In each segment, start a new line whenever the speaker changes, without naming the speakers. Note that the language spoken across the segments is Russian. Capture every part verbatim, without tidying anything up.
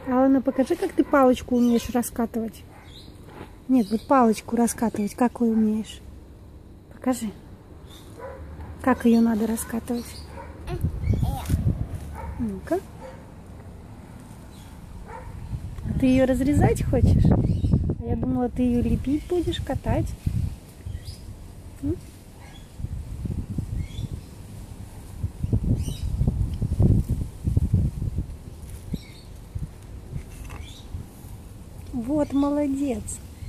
Алана, покажи, как ты палочку умеешь раскатывать. Нет, вот палочку раскатывать, как вы умеешь? Покажи. Как ее надо раскатывать? Ну-ка. А ты ее разрезать хочешь? А я думала, ты ее лепить будешь, катать. М? Вот, молодец.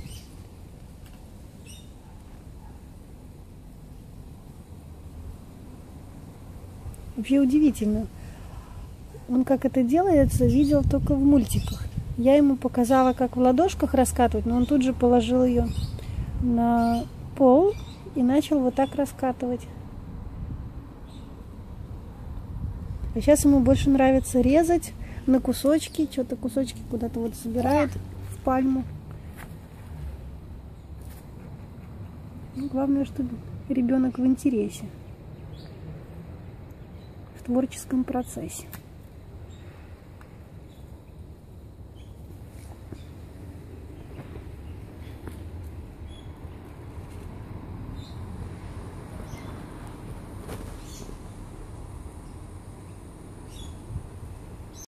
Вообще удивительно. Он как это делается, видел только в мультиках. Я ему показала, как в ладошках раскатывать, но он тут же положил ее на пол и начал вот так раскатывать. А сейчас ему больше нравится резать на кусочки, что-то кусочки куда-то вот собирает в пальму. Ну, главное, что ребенок в интересе, в творческом процессе.